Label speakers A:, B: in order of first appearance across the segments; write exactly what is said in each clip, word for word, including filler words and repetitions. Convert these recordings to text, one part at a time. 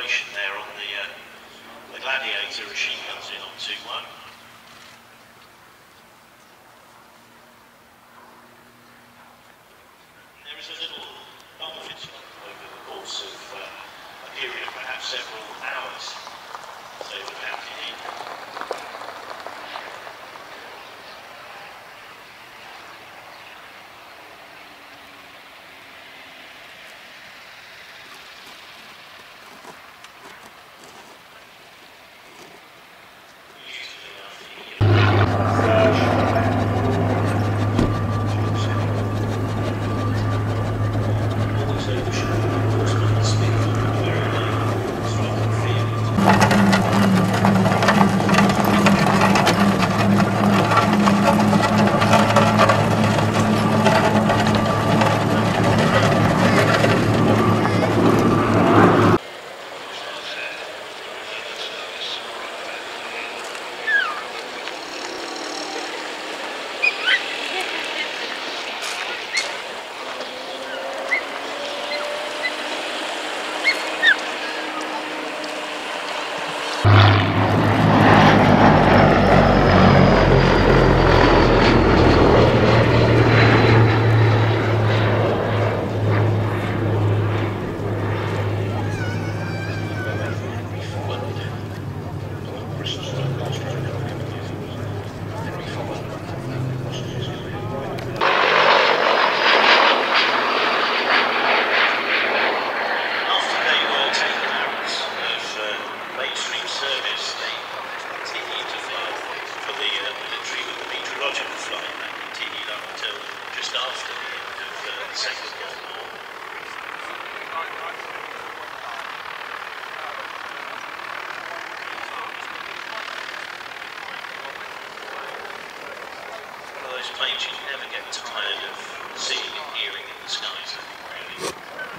A: acceleration there on the, uh, the Gladiator as she comes in on two one. There is a little bumping over the course of uh, a period of perhaps several hours, so the counted in. Planes you never get tired of seeing and hearing in the skies, really.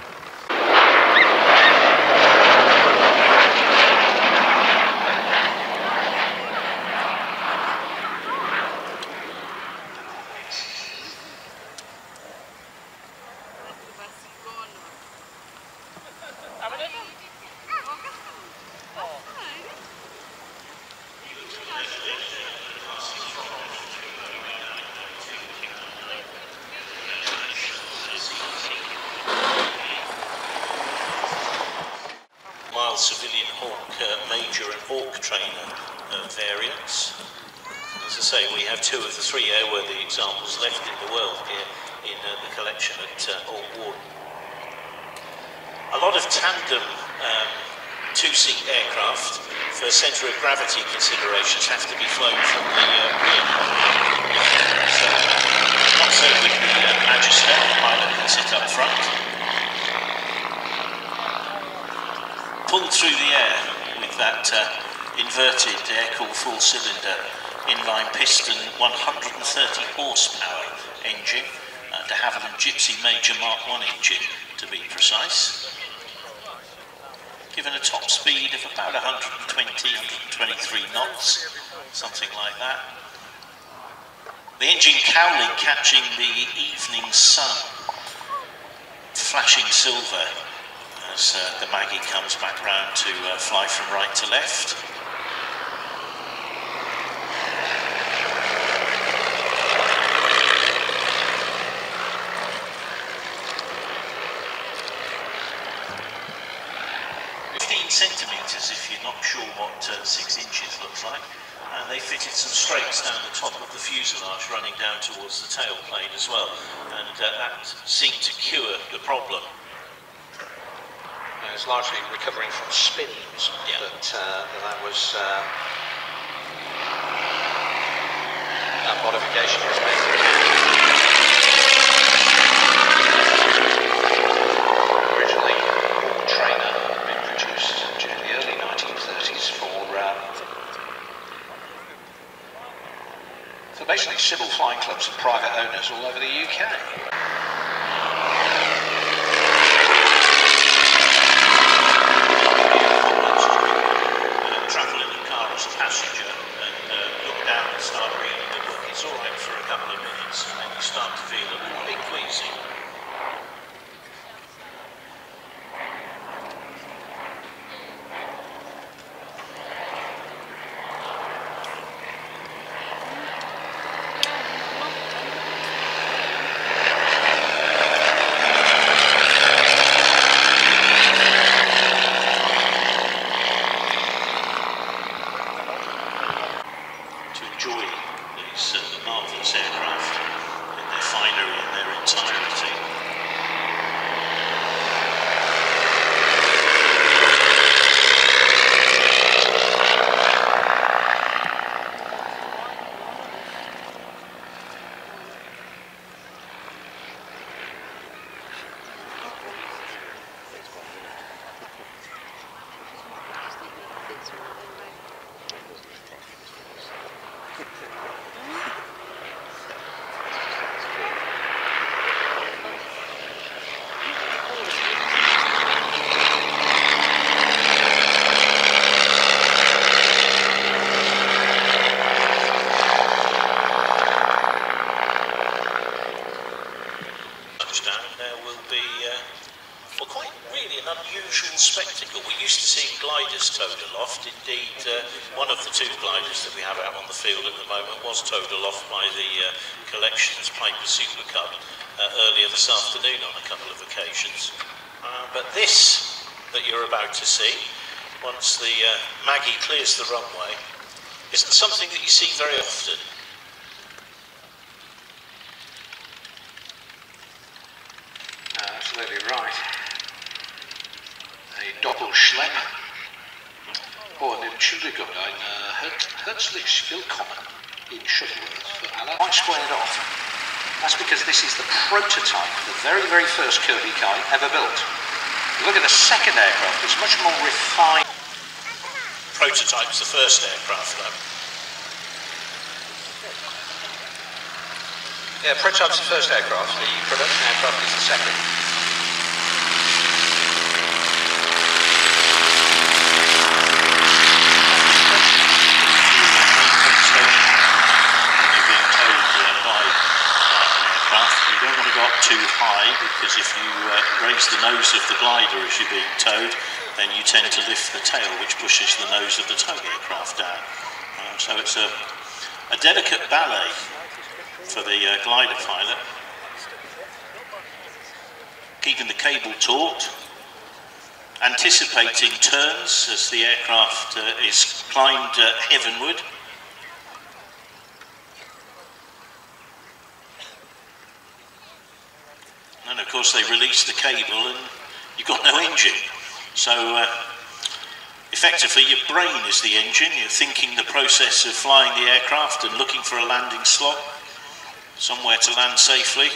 A: Civilian Hawk uh, Major and Hawk Trainer uh, variants. As I say, we have two of the three airworthy examples left in the world here in uh, the collection at uh, Hawk Warden. A lot of tandem um, two-seat aircraft for centre of gravity considerations have to be flown from the uh, rear. So, not so with the uh, Magister, the pilot can sit up front. Pulled through the air with that uh, inverted air-cooled full-cylinder inline piston one hundred thirty horsepower engine, uh, de Havilland Gipsy Major Mark one engine to be precise. Given a top speed of about one hundred twenty, one hundred twenty-three knots, something like that. The engine cowling catching the evening sun, flashing silver, as uh, the Maggie comes back round to uh, fly from right to left. fifteen centimetres if you're not sure what uh, six inches looks like. And they fitted some strakes down the top of the fuselage running down towards the tailplane as well. And uh, that seemed to cure the problem.
B: It's largely recovering from spins,
A: yeah.
B: but uh, that was uh, that modification was made. Originally, Hawk Trainer had been produced during the early nineteen thirties for uh, for basically civil flying clubs and private owners all over the U K.
A: Passenger and uh, look down and start reading the book. It's all right for a couple of minutes, and then you start to feel a little bit queasy. gliders towed aloft. Indeed, uh, one of the two gliders that we have out on the field at the moment was towed aloft by the uh, Collections Piper Super Cub uh, earlier this afternoon on a couple of occasions. Uh, but this that you're about to see, once the uh, Maggie clears the runway, isn't something that you see very often.
B: Absolutely right. A Doppelschlepp och en tjugo ein Herzlich willkommen in Shuttleworth for Alla. Quite squared off. That's because this is the prototype, the very, very first Kirby kite ever built. Look at the second aircraft, it's much more refined.
A: Prototype's the first aircraft though.
B: Yeah, prototype's the first aircraft, the production aircraft is the second.
A: Too high, because if you uh, raise the nose of the glider as you're being towed, then you tend to lift the tail, which pushes the nose of the tow aircraft down. Um, so it's a, a delicate ballet for the uh, glider pilot. Keeping the cable taut, anticipating turns as the aircraft uh, is climbed uh, heavenward. And of course they release the cable and you've got no engine. So uh, effectively your brain is the engine. You're thinking the process of flying the aircraft and looking for a landing slot, somewhere to land safely.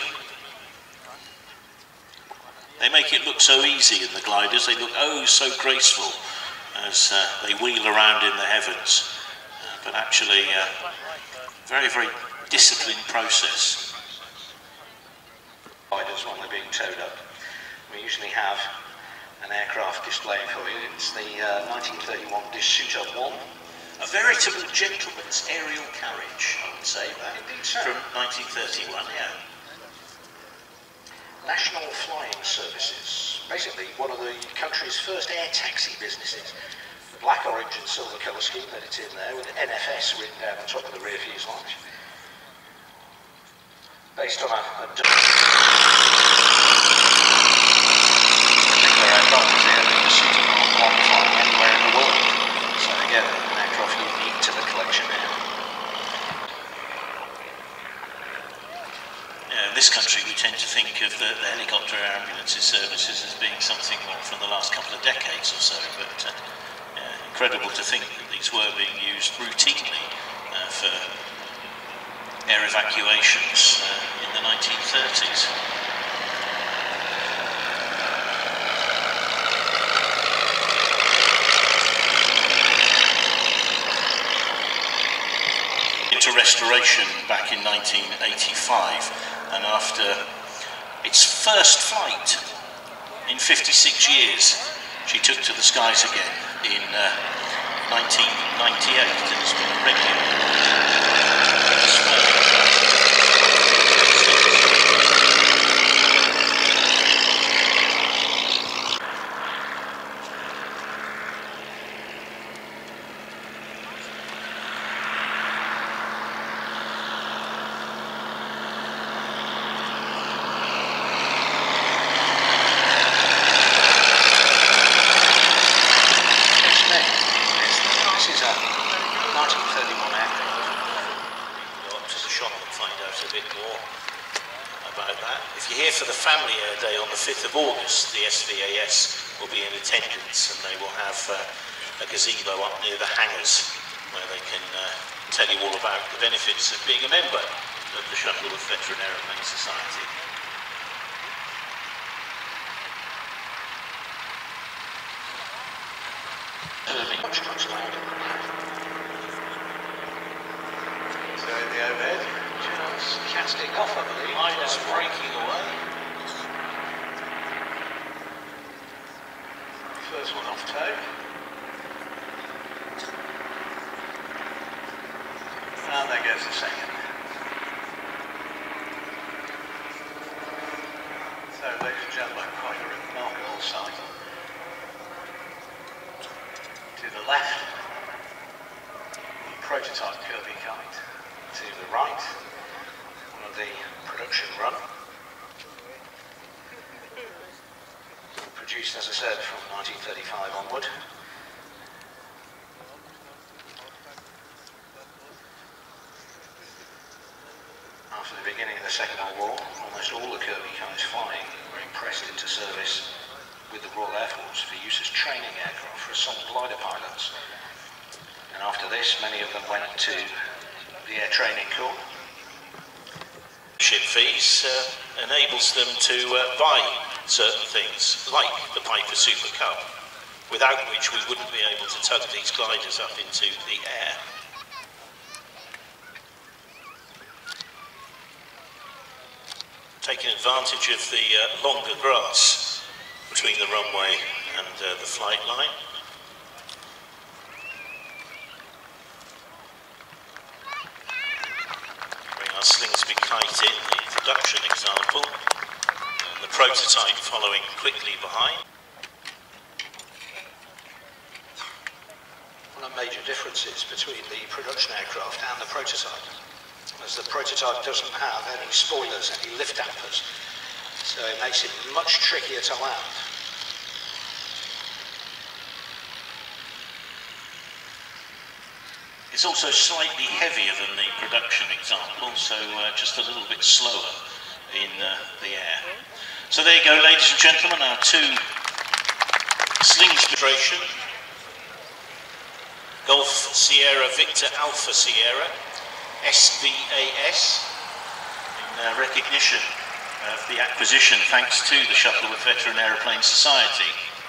A: They make it look so easy in the gliders. They look oh so graceful as uh, they wheel around in the heavens. Uh, but actually uh, very, very disciplined process.
B: When they're being towed up, we usually have an aircraft displaying for you. It's the uh, nineteen thirty-one Disuta one.
A: A veritable gentleman's aerial carriage, I would say, that.
B: Indeed so.
A: From nineteen thirty-one, yeah.
B: National Flying Services, basically one of the country's first air taxi businesses. The black, orange and silver colour scheme that it's in there with N F S written down the top of the rear fuselage. Based on a, a particular aircraft is the only Disuta one flying anywhere in the world. So again, an aircraft unique to the collection here.
A: Yeah, in this country we tend to think of the, the helicopter ambulances services as being something from the last couple of decades or so, but uh, yeah, incredible to think that these were being used routinely uh, for air evacuations uh, in the nineteen thirties. Into restoration back in nineteen eighty-five, and after its first flight in fifty-six years, she took to the skies again in uh, nineteen ninety-eight, and it's been a regular. fifth of August, the S V A S will be in attendance, and they will have uh, a gazebo up near the hangars where they can uh, tell you all about the benefits of being a member of the Shuttleworth Veteran Aeroplane Society.
B: Much, much louder. So in the overhead, just casting off, I believe.
A: Minus breaking away.
B: First one off tow. And there goes the second. So, ladies and gentlemen, quite a remarkable sight. left, the prototype Kirby kite. To the right, one of the production run. Produced, as I said, from nineteen thirty-five onward. After the beginning of the Second World War, almost all the Kirby kites flying were impressed into service with the Royal Air Force for use as training aircraft for assault glider pilots. And after this, many of them went to the Air Training Corps.
A: Ship fees uh, enables them to uh, buy certain things, like the Piper Super Cub, without which we wouldn't be able to tug these gliders up into the air. Taking advantage of the uh, longer grass between the runway and uh, the flight line. Bring our Slingsby kite in, the production example, and the prototype following quickly behind.
B: One of the major differences between the production aircraft and the prototype, as the prototype doesn't have any spoilers, any lift dampers, so it makes it much trickier to land.
A: It's also slightly heavier than the production example, so uh, just a little bit slower in uh, the air. So there you go, ladies and gentlemen, our two Slingsby demonstration. Golf Sierra Victor Alpha Sierra S V A S, in uh, recognition of the acquisition thanks to the Shuttleworth Veteran Aeroplane Society.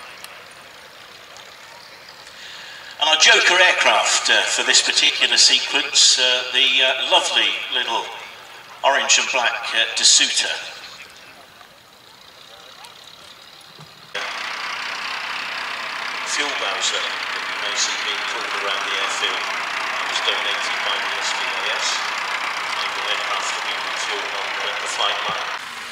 A: And our joker aircraft uh, for this particular sequence, uh, the uh, lovely little orange and black uh, Desuter. Fuel bowser that you may see being pulled around the airfield was donated by the S V A S, enabling aircraft to be refueled on the, the flight line.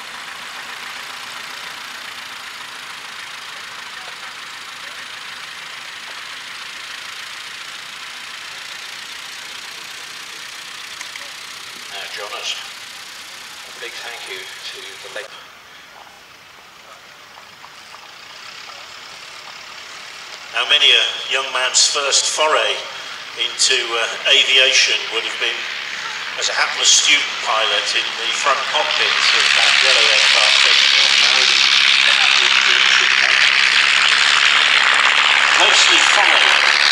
B: Now, Jonas, a big thank you to the late.
A: Now, many a young man's first foray into uh, aviation would have been as a hapless student pilot in the front cockpit of that yellow aircraft taking off now the Atwood Green Shipwreck. Closely followed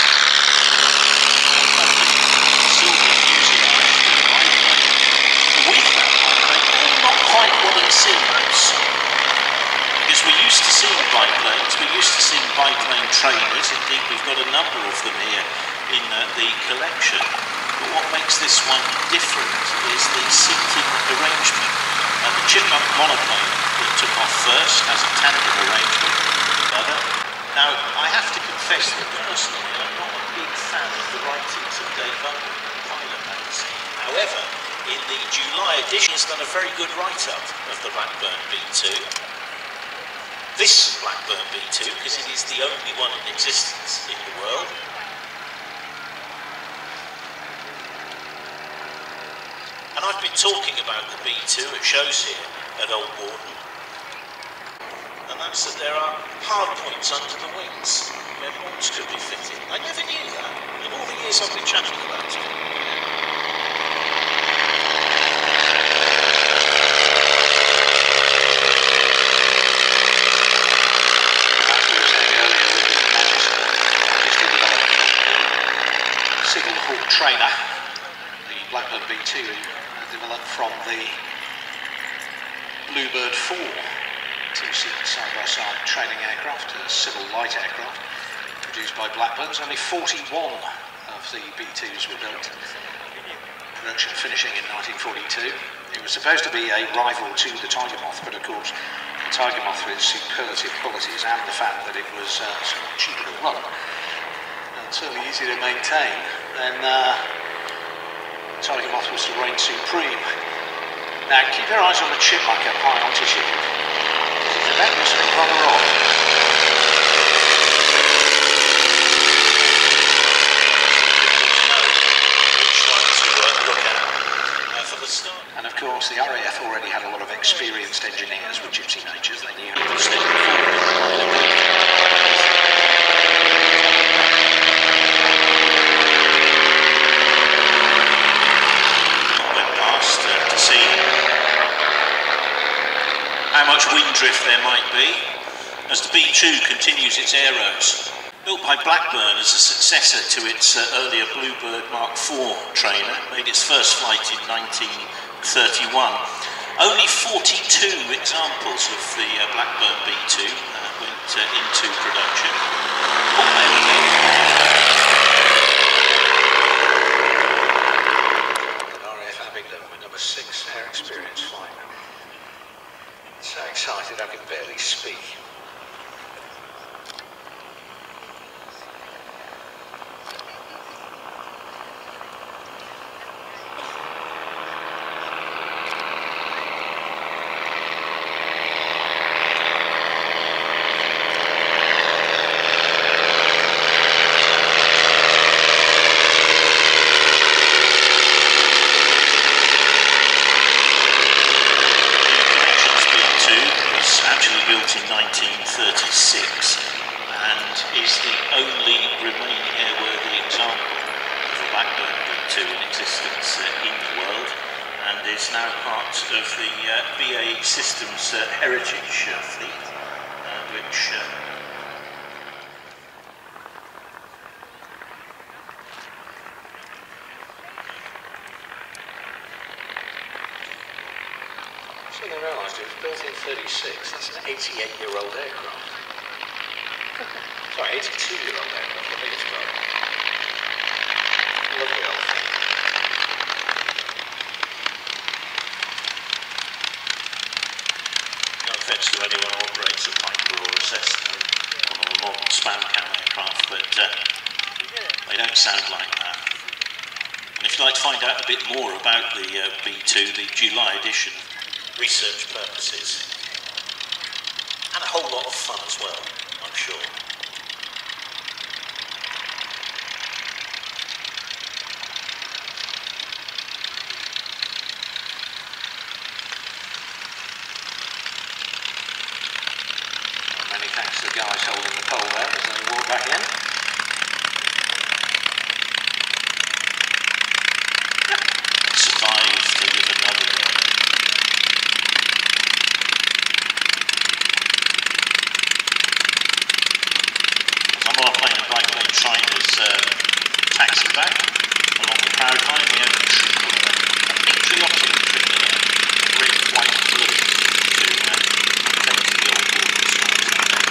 A: silver fuselage with the that biplane, not quite what it seems. Because we're used to seeing biplanes, we're used to seeing biplane trainers, indeed we've got a number of them here in uh, the collection. But what makes this one different is the seating arrangement. Uh, the Chipmunk monoplane that took off first has a tandem arrangement with the other. Now, I have to confess that personally I'm not a big fan of the writings of Dave Unwin, Pilot magazine. However, in the July edition he's done a very good write-up of the Blackburn B two. This Blackburn B two, because it is the only one in existence in the world. And I've been talking about the B two at shows here at Old Warden. And that's that there are hard points under the wings where bombs could be fitted. I never knew that in all the years I've been chatting about it.
B: Trainer, the Blackburn B two, developed from the Bluebird four, two-seat side-by-side training aircraft, a civil light aircraft, produced by Blackburn. Only forty-one of the B twos were built, production finishing in nineteen forty-two. It was supposed to be a rival to the Tiger Moth, but of course the Tiger Moth, with its superlative qualities and the fact that it was uh, somewhat cheaper to run, certainly easy to maintain, then uh, Tiger Moth was to reign supreme. Now keep your eyes on the Chipmunk at high altitude. It's about to spin rather off. the R A F already had a lot of experienced engineers with Gypsy Natures. They knew how to step
A: went past uh, to see how much wind drift there might be as the B two continues its aeros. Built by Blackburn as a successor to its uh, earlier Bluebird Mark four trainer, made its first flight in nineteen thirty-one. Only forty-two examples of the uh, Blackburn B two uh, went uh, into production. Oh, there we go.
B: R A F Abingdon with number six air experience flight. So excited I can barely speak.
A: In nineteen thirty-six and is the only remaining airworthy example of a Blackburn B two in existence uh, in the world, and is now part of the uh, B A E Systems uh, heritage uh, fleet, uh, which uh,
B: I didn't realise it was built in thirty-six. That's an eighty-eight-year-old aircraft. Sorry, eighty-two-year-old aircraft, I think it's got. Lovely old thing.
A: no offence to anyone who operates a Piper or a Cessna or a modern Spam-Cam aircraft, but uh, they don't sound like that. And if you'd like to find out a bit more about the uh, B two, the July edition, research purposes, and a whole lot of fun as well, I'm sure.
B: Well, many thanks to the guys holding the pole there as they walk back in.
A: Survive to live another day. I'm on a plane and bike lane trainers uh, taxi back along the crowd line. We have a patriotic tree here, red, white, blue, to uh, take to the old water stripes.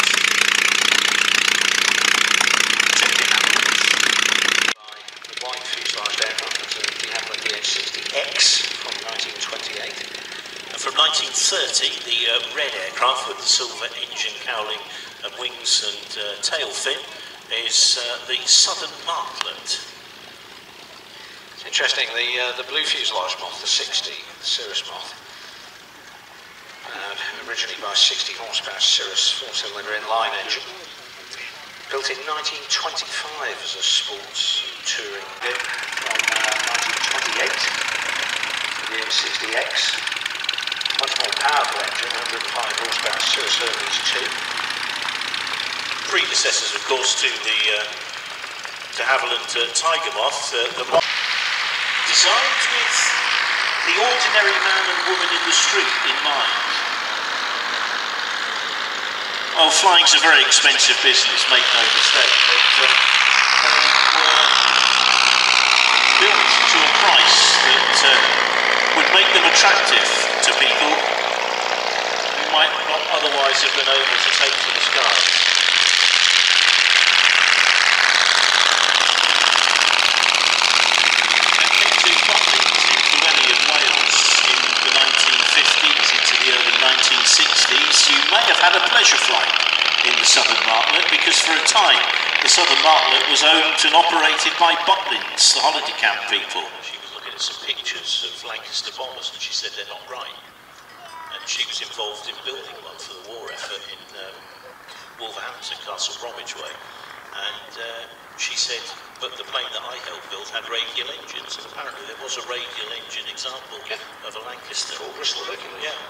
A: Check it out.
B: The white fuselage aircraft was a de Havilland D H sixty X from nineteen twenty-eight.
A: And from nineteen thirty, the uh, red aircraft with the silver engine cowling and wings and uh, tail fin is uh, the Southern Martlet.
B: It's interesting, the uh, the blue fuselage moth, the sixty, the Cirrus moth, uh, originally by sixty horsepower Cirrus four-cylinder inline engine, built in nineteen twenty-five as a sports touring bit from uh, nineteen twenty-eight, the D H sixty X, much more powerful engine, one hundred five horsepower Cirrus Hermes two.
A: Predecessors, of course, to the uh, de Havilland uh, Tiger Moth, uh, the moth designed with the ordinary man and woman in the street in mind. Oh, flying's a very expensive business, make no mistake, but uh, they were built to a price that uh, would make them attractive to people who might not otherwise have been able to take to the skies. nineteen sixties, you may have had a pleasure flight in the Southern Martlet, because for a time the Southern Martlet was owned and operated by Butlins, the holiday camp people. She was looking at some pictures of Lancaster bombers and she said they're not right. And she was involved in building one for the war effort in um, Wolverhampton, Castle Bromwich way. And uh, she said but the plane that I helped build had radial engines, and apparently there was a radial engine example
B: Yeah.
A: of a Lancaster.
B: Full Bristol Hercules.
A: Yeah.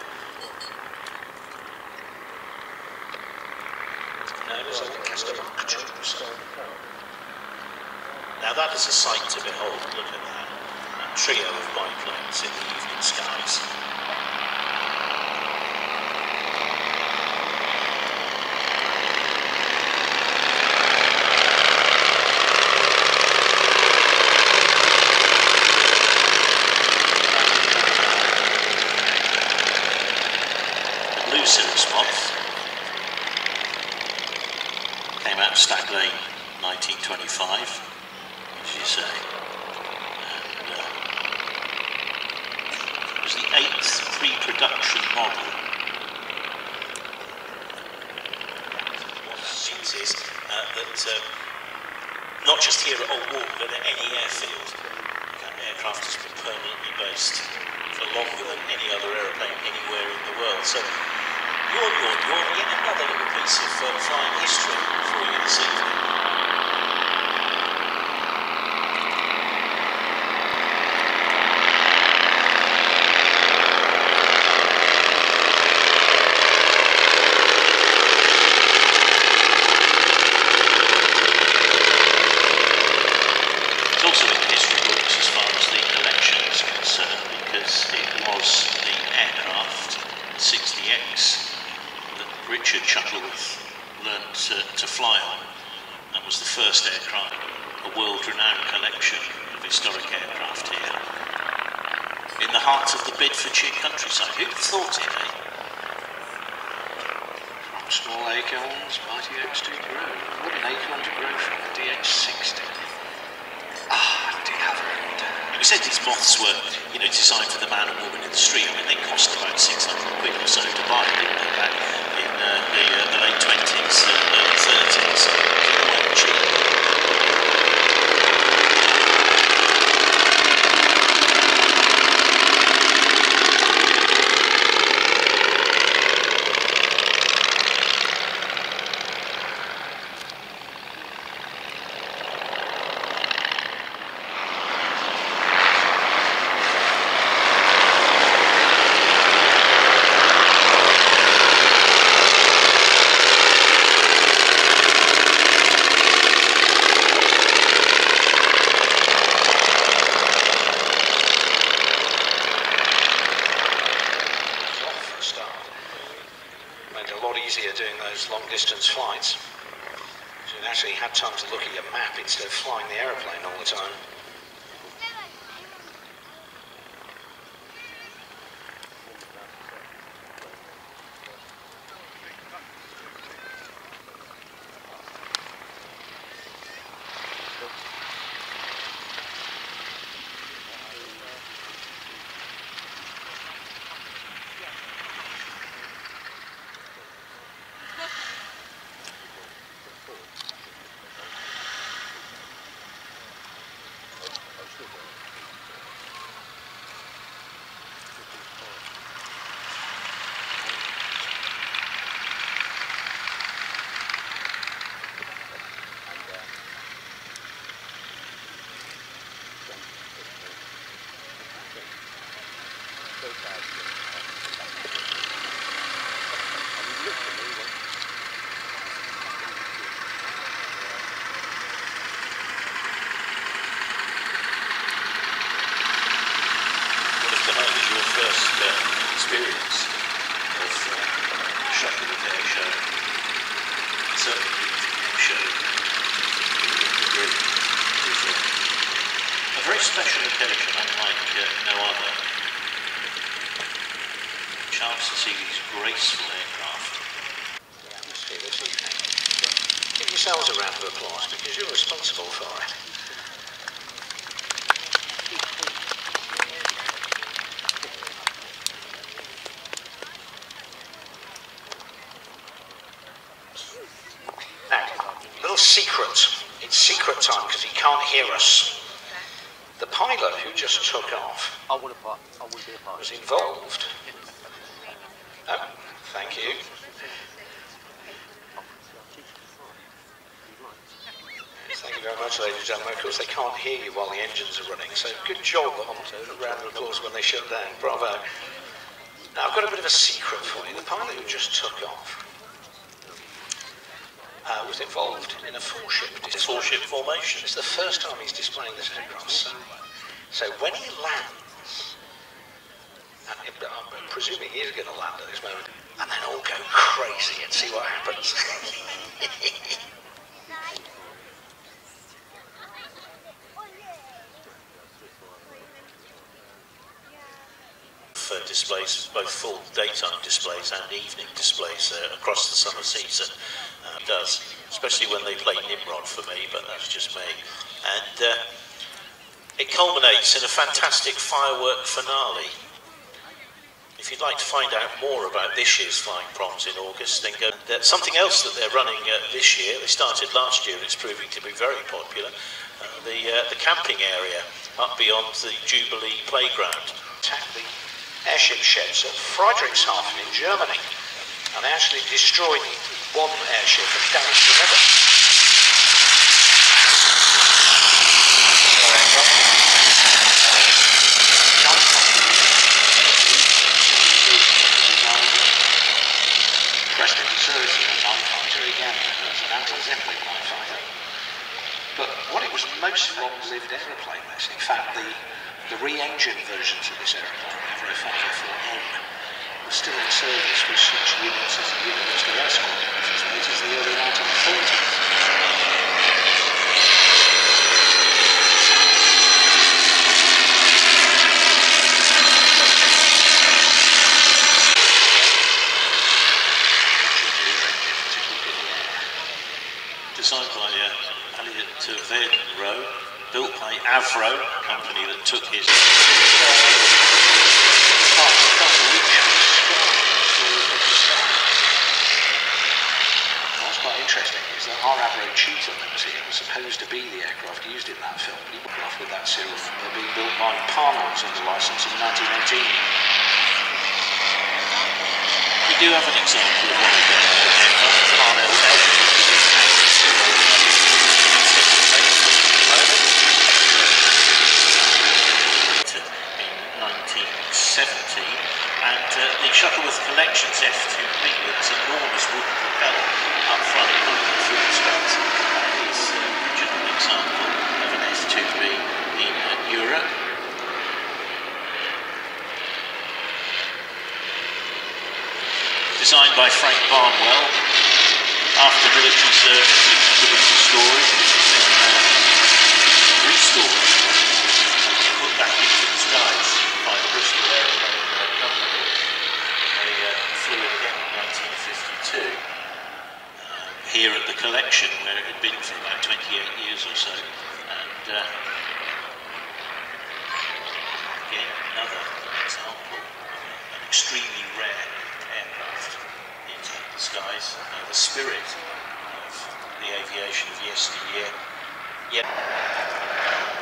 B: No, it was a Lancaster Mark two. So.
A: Now that is a sight to behold. Look at that. That trio of biplanes in the evening skies. Lucille Moth came out of Stag Lane nineteen twenty-five, as you say, and uh, it was the eighth pre-production model. What it means is uh, that um, not just here at Old Warren, but at any airfield, that aircraft has been permanently based for longer than any other aeroplane anywhere in the world. So, yawn, yawn, yawn, yet another little piece of uh, flying history for you this evening. It's also in the history books as far as the collection is concerned, because it was the aircraft, the sixty X, that Richard Shuttleworth learned to, to fly on. That was the first aircraft, a world-renowned collection of historic aircraft here, in the heart of the Bedfordshire countryside. Who'd have thought it, eh?
B: From small acorns, mighty oaks do grow. What an acorn to grow from, a D H sixty. Ah, De Havilland.
A: We said these moths were, you know, designed for the man and woman in the street. I mean, they cost about six hundred quid or so to buy, didn't they, back in uh, the, uh, the late twenties, uh, early thirties. They weren't cheap.
B: Easier doing those long distance flights. So you actually had time to look at your map instead of flying the aeroplane all the time. First uh, experience of uh, shocking the air show. Certainly the air show really is a, a very special occasion, unlike uh, no other. Chance to see these graceful aircraft. The atmosphere this evening. Give yourselves a round of applause because you're responsible for it. Secret. It's secret time because he can't hear us. The pilot who just took off
C: I want to part. I want to be a part.
B: was involved. Oh, thank you. Thank you very much, ladies and gentlemen. Of course, they can't hear you while the engines are running, so good job on a round of applause when they shut down. Bravo. Now, I've got a bit of a secret for you. The pilot who just took off uh, was involved in a four-ship display.
A: Four-ship formation.
B: It's the first time he's displaying this aircraft. So, so when he lands, and I'm presuming he is going to land at this moment, and then all go crazy and see what happens.
A: Uh, displays, both full daytime displays and evening displays uh, across the summer season. Uh, does, especially when they play Nimrod for me, but that's just me. And uh, it culminates in a fantastic firework finale. If you'd like to find out more about this year's Flying Proms in August, then go. Uh, something else that they're running uh, this year, they started last year and it's proving to be very popular, uh, the, uh, the camping area up beyond the Jubilee Playground.
B: The airship sheds at Friedrichshafen in Germany, and they actually destroyed one airship and damaged another. Pressed into service in a night fighter again as an anti-Zeppelin night fighter. But what it was most long-lived aeroplane, this. In fact, the The re-engine versions of this aeroplane, the Avro five oh four N, were still in service with such units as the Universal Air Squadron as late as the early nineteen thirties.
A: Designed by uh, Elliot Verden-Rowe, built by Avro, a company that took his...
B: What's quite interesting is that our Avro Cheetah that was here was supposed to be the aircraft used in that film, but he went off with that serial from being built by Parnell's under licence in nineteen eighteen.
A: We do have an example of one of the aircraft, Parnell's L G. seventy, and uh, the Shuttleworth Collections F two B with its enormous wooden propeller up front running through the struts uh, is uh, an original example of an F two B in uh, Europe. Designed by Frank Barnwell after military service, it was put into storage, which was then uh, restored and put back into the skies by the Bristol Aeroplane Company. They uh, flew it again in nineteen fifty-two, uh, here at the collection where it had been for about twenty-eight years or so. And uh, again, another example of an extremely rare aircraft in the skies, uh, the spirit of the aviation of yesteryear. Yet